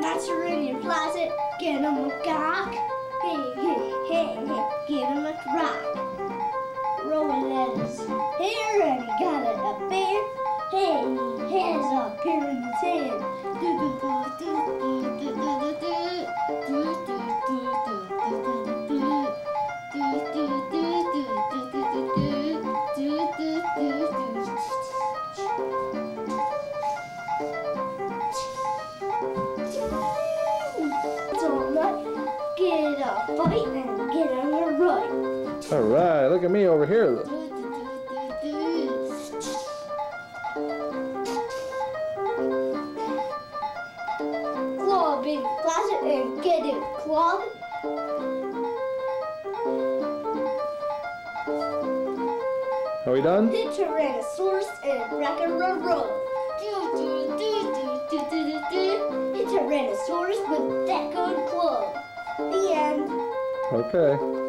Master in your closet, get him a cock. Hey, hey, hey, hey, give him a rock. Rolling letters here and he got it up there. Hey, hands up here in his hand. Do do do do do do do do get a fight and get on the right. All right, look at me over here. Look. Club in the closet and get it club. Are we done? The Tyrannosaurus and Rock-a-roll. The Tyrannosaurus with that good club. The end. Okay.